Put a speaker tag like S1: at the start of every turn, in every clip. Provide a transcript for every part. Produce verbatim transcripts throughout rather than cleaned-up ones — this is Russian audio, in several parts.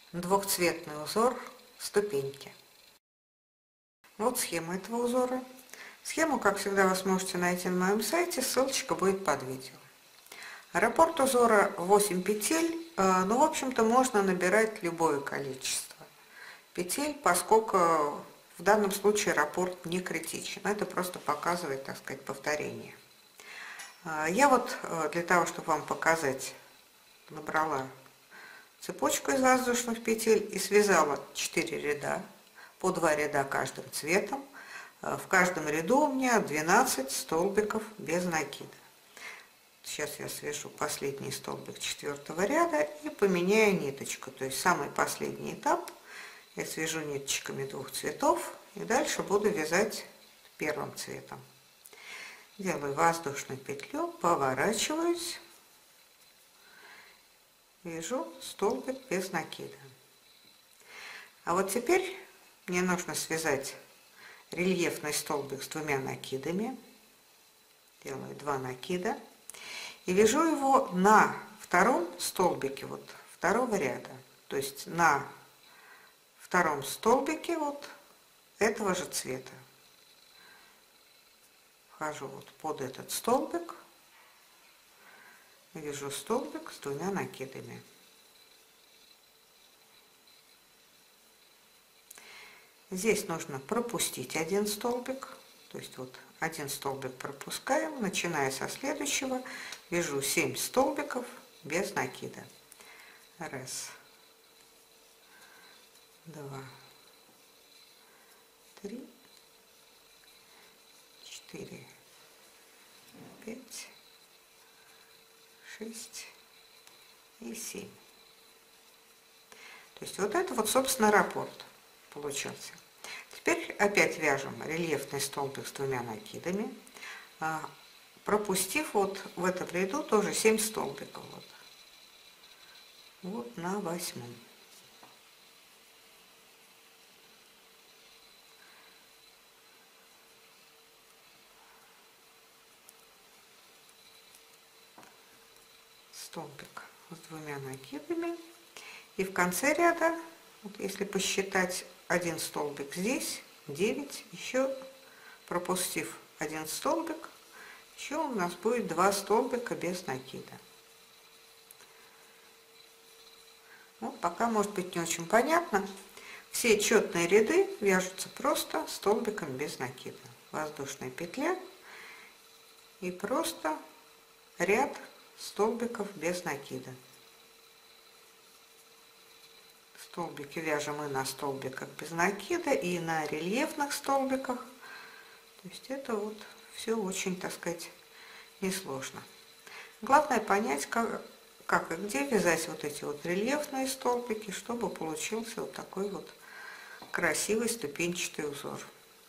S1: Двухцветный узор ступеньки. Вот схема этого узора. Схему, как всегда, вы сможете найти на моем сайте, ссылочка будет под видео. Раппорт узора восемь петель, но в общем-то можно набирать любое количество петель, поскольку в данном случае раппорт не критичен. Это просто показывает, так сказать, повторение. Я вот для того, чтобы вам показать, набрала цепочку из воздушных петель и связала четыре ряда, по два ряда каждым цветом. В каждом ряду у меня двенадцать столбиков без накида. Сейчас я свяжу последний столбик четвертого ряда и поменяю ниточку. То есть самый последний этап я свяжу ниточками двух цветов и дальше буду вязать первым цветом. Делаю воздушную петлю, поворачиваюсь. Вяжу столбик без накида. А вот теперь мне нужно связать рельефный столбик с двумя накидами. Делаю два накида и вяжу его на втором столбике вот второго ряда, то есть на втором столбике вот этого же цвета. Вхожу вот под этот столбик. Вяжу столбик с двумя накидами. Здесь нужно пропустить один столбик, то есть вот один столбик пропускаем, начиная со следующего, вяжу семь столбиков без накида. Раз, два, три, четыре, пять, шесть и семь. То есть вот это вот, собственно, раппорт получился. Теперь опять вяжем рельефный столбик с двумя накидами, пропустив вот в этом ряду тоже семь столбиков. Вот, вот на восьмом. Столбик с двумя накидами, и в конце ряда, вот если посчитать, один столбик здесь, девять, еще пропустив один столбик, еще у нас будет два столбика без накида. Вот пока может быть не очень понятно. Все четные ряды вяжутся просто столбиком без накида. Воздушная петля и просто ряд столбиков без накида. Столбики вяжем и на столбиках без накида, и на рельефных столбиках. То есть это вот все очень, так сказать, несложно. Главное понять, как, как и где вязать вот эти вот рельефные столбики, чтобы получился вот такой вот красивый ступенчатый узор.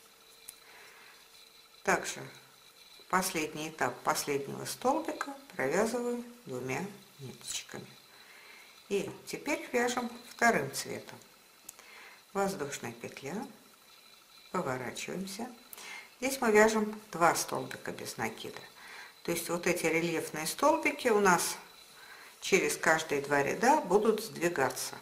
S1: Также последний этап последнего столбика провязываю двумя ниточками. И теперь вяжем вторым цветом. Воздушная петля, поворачиваемся. Здесь мы вяжем два столбика без накида. То есть вот эти рельефные столбики у нас через каждые два ряда будут сдвигаться.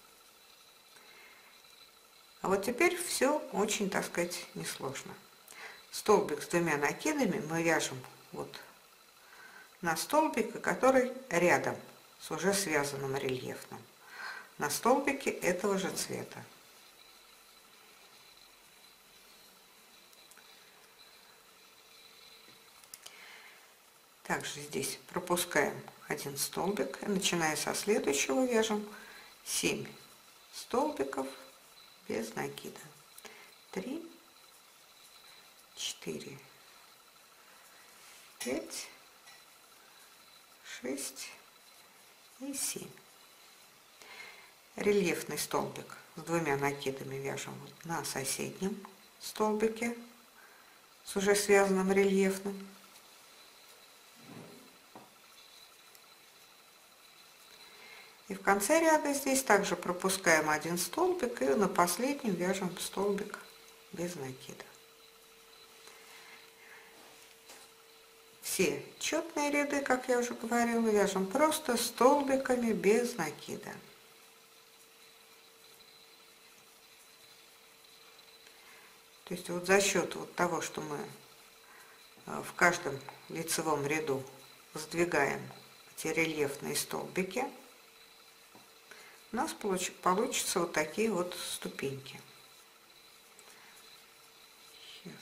S1: А вот теперь все очень, так сказать, несложно. Столбик с двумя накидами мы вяжем вот на столбик, который рядом с уже связанным рельефным, на столбике этого же цвета. Также здесь пропускаем один столбик и начиная со следующего вяжем семь столбиков без накида. три, четыре, пять, шесть и семь. Рельефный столбик с двумя накидами вяжем вот на соседнем столбике с уже связанным рельефным. И в конце ряда здесь также пропускаем один столбик и на последнем вяжем столбик без накида. Все четные ряды, как я уже говорила, вяжем просто столбиками без накида. То есть вот за счет вот того, что мы в каждом лицевом ряду сдвигаем эти рельефные столбики, у нас получатся вот такие вот ступеньки. Сейчас.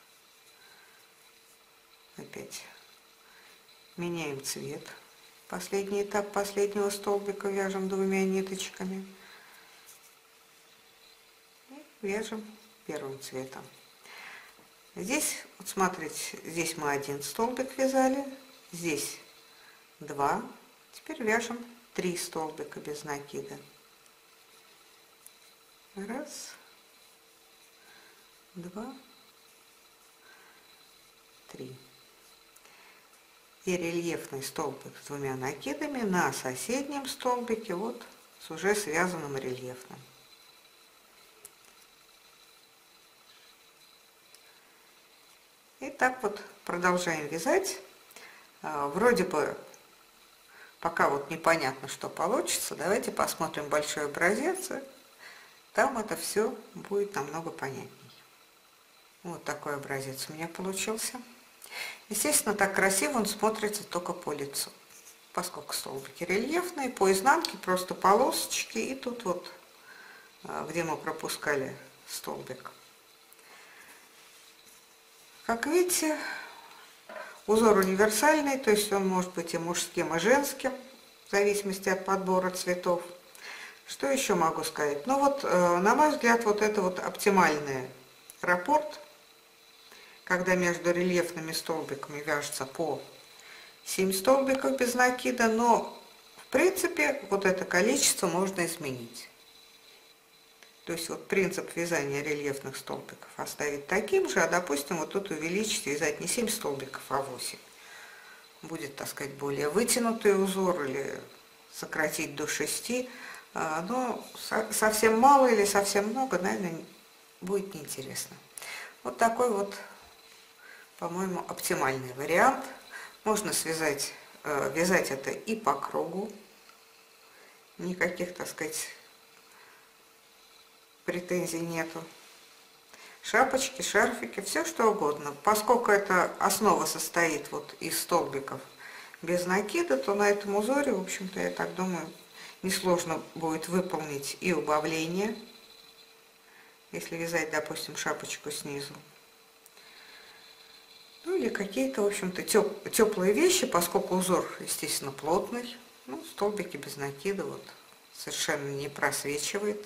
S1: Опять меняем цвет. Последний этап последнего столбика вяжем двумя ниточками. И вяжем первым цветом. Здесь, вот смотрите, здесь мы один столбик вязали, здесь два. Теперь вяжем три столбика без накида. Раз, два, три. И рельефный столбик с двумя накидами на соседнем столбике вот с уже связанным рельефным. И так вот продолжаем вязать. Вроде бы пока вот непонятно, что получится. Давайте посмотрим большой образец. Там это все будет намного понятней. Вот такой образец у меня получился. Естественно, так красиво он смотрится только по лицу, поскольку столбики рельефные, по изнанке просто полосочки, и тут вот, где мы пропускали столбик. Как видите, узор универсальный, то есть он может быть и мужским, и женским, в зависимости от подбора цветов. Что еще могу сказать? Ну вот, на мой взгляд, вот это вот оптимальный раппорт, когда между рельефными столбиками вяжется по семь столбиков без накида, но в принципе вот это количество можно изменить. То есть вот принцип вязания рельефных столбиков оставить таким же, а допустим вот тут увеличить, вязать не семь столбиков, а восемь. Будет, так сказать, более вытянутый узор или сократить до шести, но совсем мало или совсем много, наверное, будет неинтересно. Вот такой вот, по-моему, оптимальный вариант. Можно связать, вязать это и по кругу, никаких, так сказать, претензий нету. Шапочки, шарфики, все что угодно. Поскольку эта основа состоит вот из столбиков без накида, то на этом узоре, в общем-то, я так думаю, несложно будет выполнить и убавление, если вязать, допустим, шапочку снизу. Ну или какие-то, в общем-то, теп теплые вещи, поскольку узор, естественно, плотный. Ну, столбики без накида вот совершенно не просвечивает.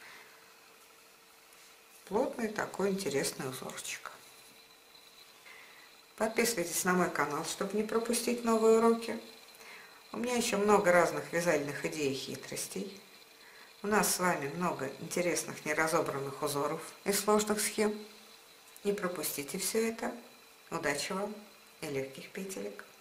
S1: Плотный такой интересный узорчик. Подписывайтесь на мой канал, чтобы не пропустить новые уроки. У меня еще много разных вязальных идей и хитростей. У нас с вами много интересных неразобранных узоров и сложных схем. Не пропустите все это. Удачи вам и легких петелек!